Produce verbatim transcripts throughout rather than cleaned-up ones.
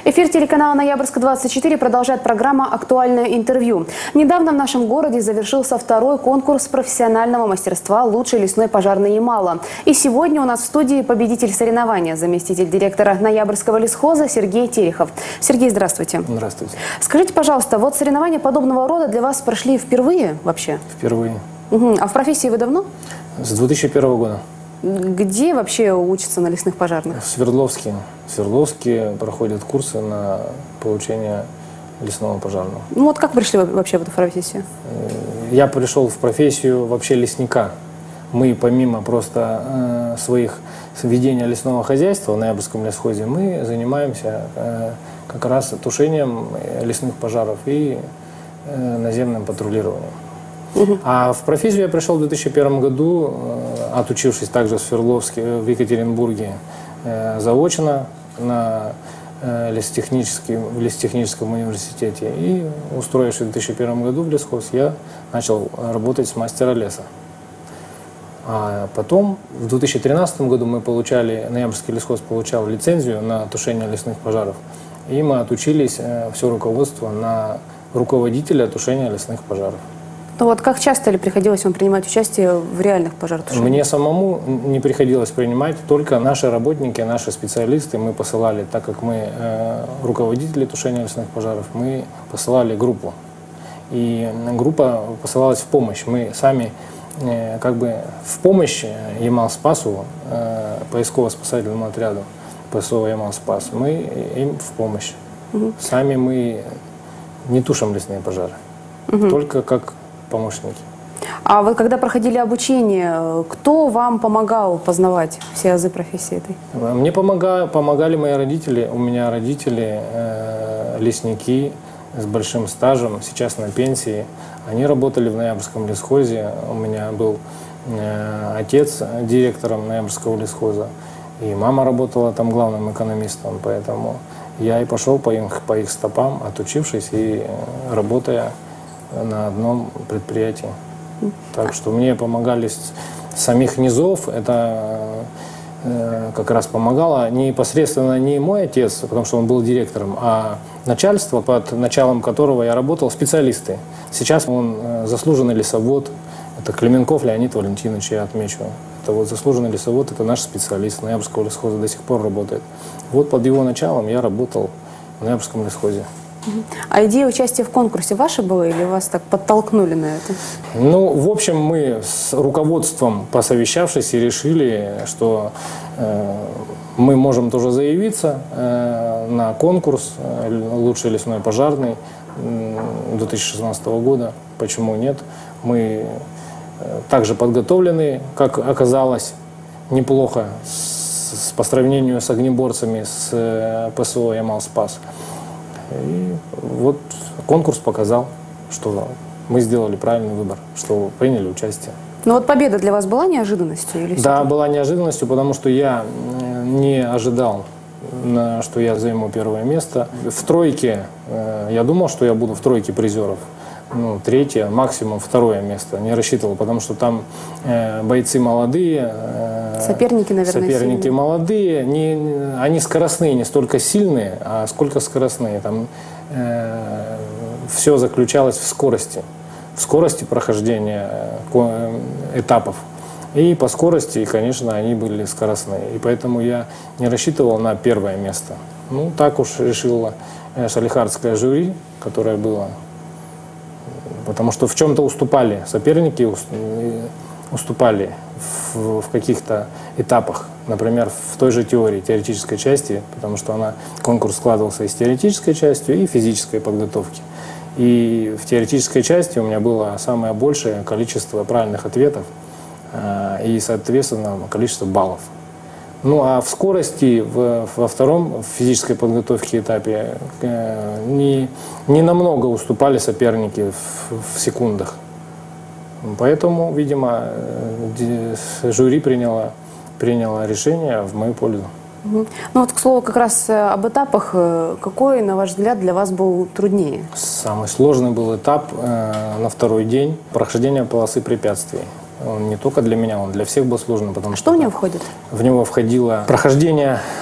Эфир телеканала «Ноябрьск двадцать четыре» продолжает программа «Актуальное интервью». Недавно в нашем городе завершился второй конкурс профессионального мастерства «Лучший лесной пожарный Ямала». И сегодня у нас в студии победитель соревнования, заместитель директора Ноябрьского лесхоза Сергей Терехов. Сергей, здравствуйте. Здравствуйте. Скажите, пожалуйста, вот соревнования подобного рода для вас прошли впервые вообще? Впервые. Угу. А в профессии вы давно? С две тысячи первого года. Где вообще учатся на лесных пожарных? В Свердловске. В Свердловске проходят курсы на получение лесного пожарного. Ну вот как пришли вообще в эту профессию? Я пришел в профессию вообще лесника. Мы помимо просто э, своих ведения лесного хозяйства в Ноябрьском лесхозе, мы занимаемся э, как раз тушением лесных пожаров и э, наземным патрулированием. Uh-huh. А в профессию я пришел в две тысячи первом году, отучившись также в Свердловске, в Екатеринбурге, заочно на лесотехническом, в лесотехническом университете. И, устроившись в две тысячи первом году в лесхоз, я начал работать с мастера леса. А потом, в две тысячи тринадцатом году, мы получали, Ноябрьский лесхоз получал лицензию на тушение лесных пожаров. И мы отучились, все руководство, на руководителя тушения лесных пожаров. Ну вот как часто ли приходилось вам принимать участие в реальных пожаротушениях? Мне самому не приходилось принимать, только наши работники, наши специалисты мы посылали, так как мы э, руководители тушения лесных пожаров, мы посылали группу. И группа посылалась в помощь. Мы сами э, как бы в помощь Ямал-Спасу, э, поисково-спасательному отряду ПСО Ямал-Спас, мы им в помощь. Угу. Сами мы не тушим лесные пожары, угу. только как помощники. А вот когда проходили обучение, кто вам помогал познавать все азы профессии этой? Мне помогали, помогали мои родители. У меня родители э, лесники с большим стажем, сейчас на пенсии. Они работали в Ноябрьском лесхозе. У меня был э, отец директором Ноябрьского лесхоза. И мама работала там главным экономистом. Поэтому я и пошел по их, по их стопам, отучившись и э, работая на одном предприятии. Так что мне помогали с самих низов. Это э, как раз помогало непосредственно не мой отец, потому что он был директором, а начальство, под началом которого я работал, специалисты. Сейчас он э, заслуженный лесовод. Это Клименков Леонид Валентинович, я отмечу. Это вот заслуженный лесовод, это наш специалист Ноябрьского лесхоза, до сих пор работает. Вот под его началом я работал в Ноябрьском лесхозе. А идея участия в конкурсе ваша была или вас так подтолкнули на это? Ну, в общем, мы с руководством, посовещавшись, и решили, что э, мы можем тоже заявиться э, на конкурс э, «Лучший лесной пожарный» две тысячи шестнадцатого года. Почему нет? Мы э, также подготовлены, как оказалось, неплохо с, с, по сравнению с огнеборцами с э, ПСО «Ямал-Спас». И вот конкурс показал, что мы сделали правильный выбор, что приняли участие. Ну вот победа для вас была неожиданностью? Или да, была неожиданностью, потому что я не ожидал, что я займу первое место. В тройке, я думал, что я буду в тройке призеров. Ну, третье, максимум второе место. Не рассчитывал, потому что там э, бойцы молодые. Э, соперники, наверное, Соперники сильные. молодые. Не, не, они скоростные, не столько сильные, а сколько скоростные. Там э, все заключалось в скорости. В скорости прохождения э, этапов. И по скорости, конечно, они были скоростные. И поэтому я не рассчитывал на первое место. Ну, так уж решило э, шалихардское жюри, которое было. Потому что в чем-то уступали соперники, уступали в, в каких-то этапах. Например, в той же теории, теоретической части, потому что она, конкурс складывался из теоретической части и физической подготовки. И в теоретической части у меня было самое большее количество правильных ответов э, и, соответственно, количество баллов. Ну а в скорости, в, во втором в физической подготовке этапе э, не, не намного уступали соперники в, в секундах. Поэтому, видимо, э, жюри приняло, приняло решение в мою пользу. Ну вот, к слову, как раз об этапах. Какой, на ваш взгляд, для вас был труднее? Самый сложный был этап э, на второй день прохождения полосы препятствий. Он не только для меня, он для всех был сложный. Потому что, что в него входит? В него входило прохождение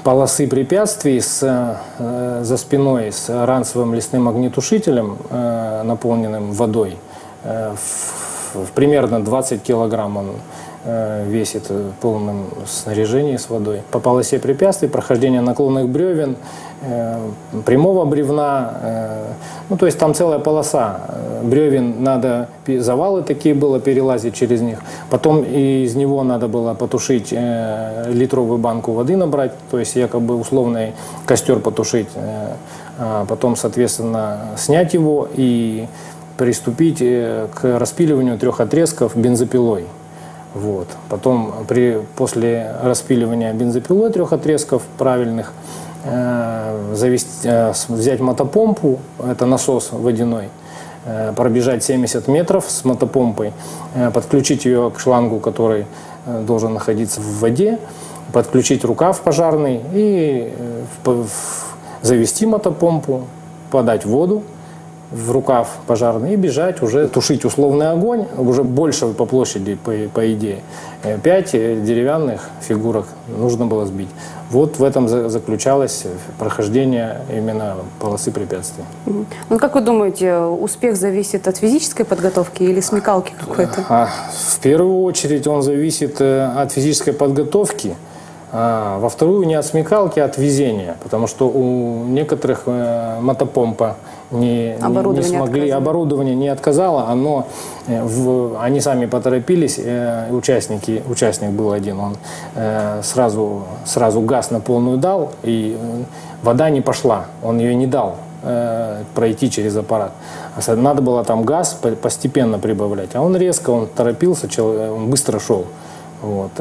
полосы препятствий с, э, за спиной с ранцевым лесным огнетушителем, э, наполненным водой, э, в, в примерно двадцать килограмм он э, весит в полном снаряжении с водой. По полосе препятствий, прохождение наклонных бревен, э, прямого бревна, э, ну то есть там целая полоса бревен, надо, завалы такие было, перелазить через них. Потом из него надо было потушить, э, литровую банку воды набрать, то есть якобы условный костер потушить. Э, а потом, соответственно, снять его и приступить к распиливанию трех отрезков бензопилой. Вот. Потом при, после распиливания бензопилой трех отрезков правильных э, завести, э, взять мотопомпу, это насос водяной, э, пробежать семьдесят метров с мотопомпой, э, подключить ее к шлангу, который э, должен находиться в воде, подключить рукав пожарный и э, в, в, завести мотопомпу, подать воду в рукав пожарный и бежать уже тушить условный огонь, уже больше по площади, по, по идее. Пять деревянных фигурок нужно было сбить. Вот в этом заключалось прохождение именно полосы препятствий. Ну, как вы думаете, успех зависит от физической подготовки или смекалки какой-то? А, в первую очередь он зависит от физической подготовки. А, во вторую не от смекалки, а от везения, потому что у некоторых э, мотопомпа не, не, не смогли, оборудование не отказало, оно, э, в, они сами поторопились, э, участники, участник был один, он э, сразу, сразу газ на полную дал, и э, вода не пошла, он ее не дал э, пройти через аппарат. Надо было там газ постепенно прибавлять, а он резко, он торопился, он быстро шел. Вот,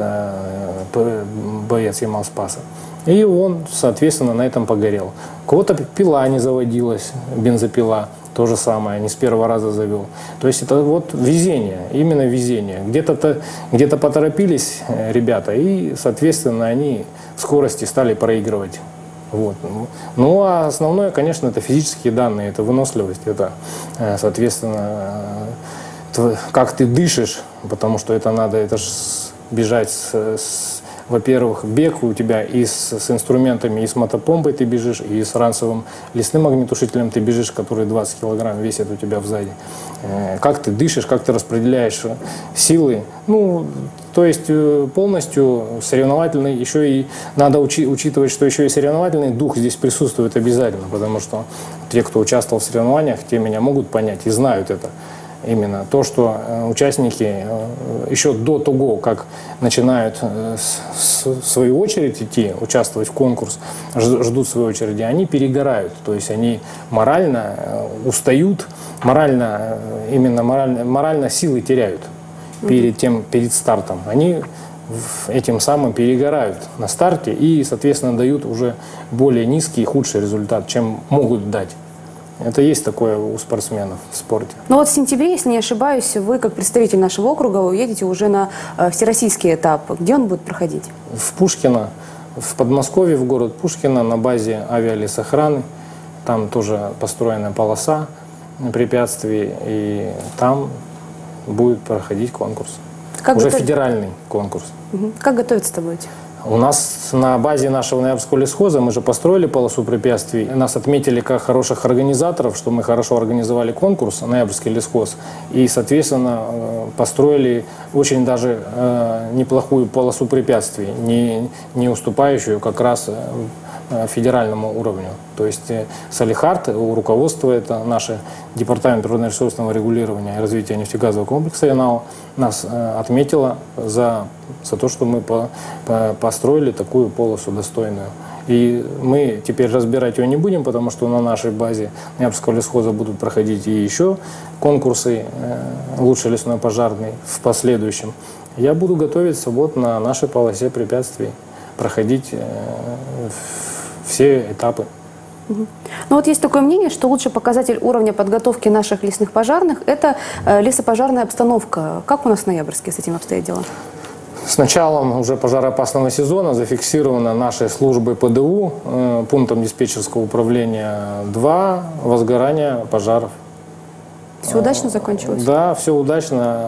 боец Ямал-Спаса. И он, соответственно, на этом погорел. У кого-то пила не заводилась, бензопила, то же самое, не с первого раза завел. То есть это вот везение, именно везение. Где-то где-то поторопились ребята, и, соответственно, они в скорости стали проигрывать. Вот. Ну, а основное, конечно, это физические данные, это выносливость, это, соответственно, как ты дышишь, потому что это надо, это же бежать, с, с, во-первых, бег у тебя и с, с инструментами, и с мотопомпой ты бежишь, и с ранцевым лесным огнетушителем ты бежишь, который двадцать килограмм весит у тебя сзади. Э, как ты дышишь, как ты распределяешь силы. Ну, то есть полностью соревновательный, еще и надо учи, учитывать, что еще и соревновательный дух здесь присутствует обязательно, потому что те, кто участвовал в соревнованиях, те меня могут понять и знают это. Именно то, что участники еще до того, как начинают в свою очередь идти, участвовать в конкурс, ждут своей очереди, они перегорают. То есть они морально устают, морально, именно морально, морально силы теряют перед, тем, перед стартом. Они этим самым перегорают на старте и, соответственно, дают уже более низкий и худший результат, чем могут дать. Это есть такое у спортсменов в спорте. Ну вот в сентябре, если не ошибаюсь, вы, как представитель нашего округа, уедете уже на э, всероссийский этап. Где он будет проходить? В Пушкино, в Подмосковье, в город Пушкино, на базе авиалесохраны. Там тоже построена полоса препятствий, и там будет проходить конкурс. Как уже готов... федеральный конкурс. Угу. Как готовиться-то будете? У нас на базе нашего Ноябрьского лесхоза мы же построили полосу препятствий. Нас отметили как хороших организаторов, что мы хорошо организовали конкурс Ноябрьский лесхоз. И, соответственно, построили очень даже э, неплохую полосу препятствий, не, не уступающую как раз федеральному уровню. То есть Салихард, руководство, это наш департамент природно-ресурсного регулирования и развития нефтегазового комплекса ЯНАО, нас э, отметило за, за то, что мы по, по, построили такую полосу достойную. И мы теперь разбирать ее не будем, потому что на нашей базе Ноябрьского лесхоза будут проходить и еще конкурсы э, «Лучший лесной пожарный» в последующем. Я буду готовиться вот на нашей полосе препятствий, проходить э, все этапы. Ну вот есть такое мнение, что лучший показатель уровня подготовки наших лесных пожарных – это э, лесопожарная обстановка. Как у нас в Ноябрьске с этим обстоят дела? С началом уже пожароопасного сезона зафиксировано нашей службой ПДУ, э, пунктом диспетчерского управления два возгорания пожаров. Все удачно закончилось? Да, все удачно.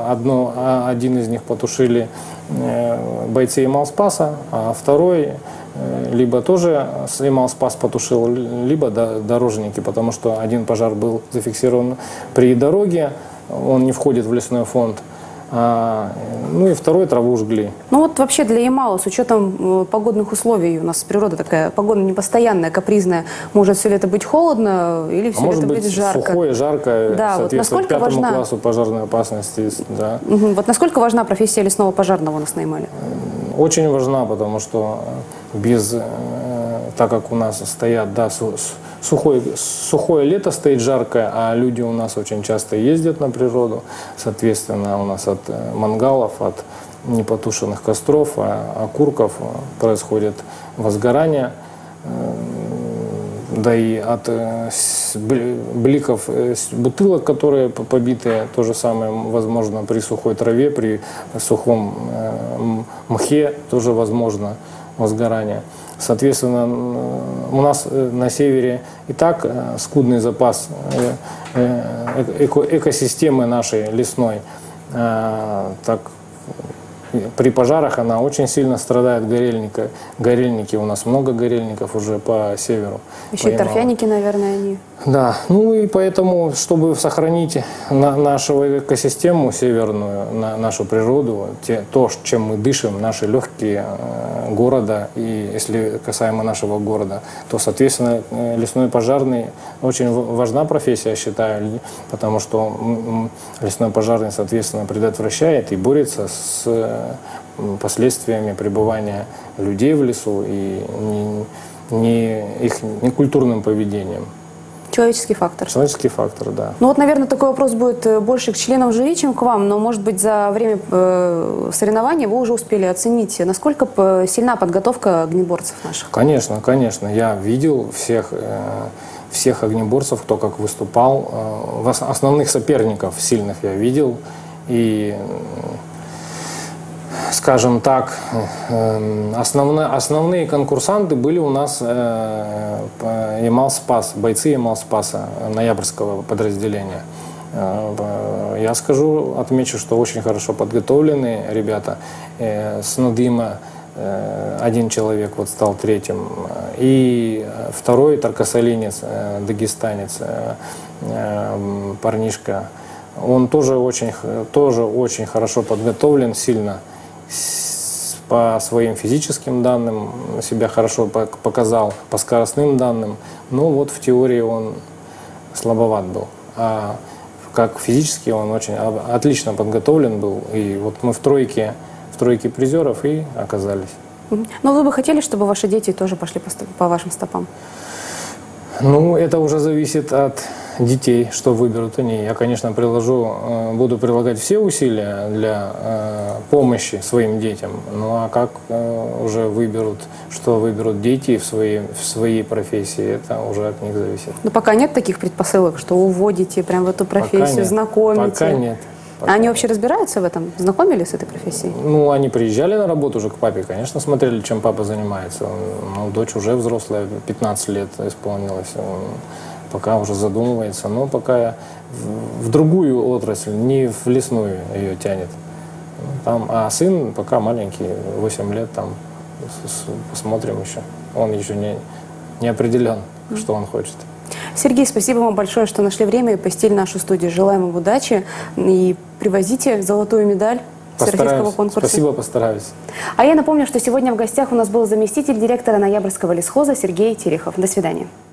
Одно, один из них потушили бойцы Ямал-Спаса, а второй либо тоже Ямал-Спас потушил, либо дорожники, потому что один пожар был зафиксирован при дороге, он не входит в лесной фонд. А, ну и второй траву жгли. Ну вот вообще для Ямала, с учетом э, погодных условий, у нас природа такая, погода непостоянная, капризная, может все лето быть холодно или все а лето может быть, быть жарко? Сухое, жаркое, да, соответствует вот пятому важна... классу пожарной опасности. Да. Угу. Вот насколько важна профессия лесного пожарного у нас на Ямале? Очень важна, потому что без, э, так как у нас стоят, да, сухое, сухое лето стоит жаркое, а люди у нас очень часто ездят на природу, соответственно, у нас от мангалов, от непотушенных костров, окурков происходит возгорание, да и от бликов бутылок, которые побиты, то же самое возможно при сухой траве, при сухом мхе тоже возможно возгорание. Соответственно, у нас на севере и так скудный запас экосистемы нашей лесной. Так, при пожарах она очень сильно страдает, горельника. Горельники, у нас много горельников уже по северу. Еще и торфяники, наверное, они. Да, ну и поэтому, чтобы сохранить на, нашу экосистему северную, на, нашу природу, те, то, чем мы дышим, наши легкие э, города, и если касаемо нашего города, то, соответственно, лесной пожарный очень важна профессия, я считаю, потому что лесной пожарный, соответственно, предотвращает и борется с последствиями пребывания людей в лесу и не, не их некультурным поведением. Человеческий фактор. Человеческий фактор, да. Ну вот, наверное, такой вопрос будет больше к членам жюри, чем к вам, но, может быть, за время э, соревнований вы уже успели оценить, насколько сильна подготовка огнеборцев наших? Конечно, конечно. Я видел всех, э, всех огнеборцев, кто как выступал. Э, основных соперников сильных я видел. И, скажем так, основные, основные конкурсанты были у нас э, Ямал-Спас, бойцы Ямал-Спаса, ноябрьского подразделения. Э, я скажу, отмечу, что очень хорошо подготовленные ребята. Э, с Надыма э, один человек вот стал третьим, и второй таркасолинец, э, дагестанец, э, э, парнишка. Он тоже очень, тоже очень хорошо подготовлен, сильно по своим физическим данным себя хорошо показал, по скоростным данным. Но вот в теории он слабоват был. А как физически он очень отлично подготовлен был. И вот мы в тройке, в тройке призеров и оказались. Но вы бы хотели, чтобы ваши дети тоже пошли по, по вашим стопам? Ну, это уже зависит от детей, что выберут они. Я, конечно, приложу, буду прилагать все усилия для помощи своим детям. Ну а как уже выберут, что выберут дети в своей, в своей профессии, это уже от них зависит. Но пока нет таких предпосылок, что уводите прям в эту профессию, знакомите? Пока нет. Пока. Они вообще разбираются в этом? Знакомились с этой профессией? Ну, они приезжали на работу уже к папе, конечно, смотрели, чем папа занимается. Ну, дочь уже взрослая, пятнадцать лет исполнилось. Пока уже задумывается, но пока в другую отрасль, не в лесную ее тянет. Там, а сын пока маленький, восемь лет, там посмотрим еще. Он еще не, не определен, mm-hmm. что он хочет. Сергей, спасибо вам большое, что нашли время и посетили нашу студию. Желаем вам удачи и привозите золотую медаль всероссийского конкурса. Спасибо, постараюсь. А я напомню, что сегодня в гостях у нас был заместитель директора Ноябрьского лесхоза Сергей Терехов. До свидания.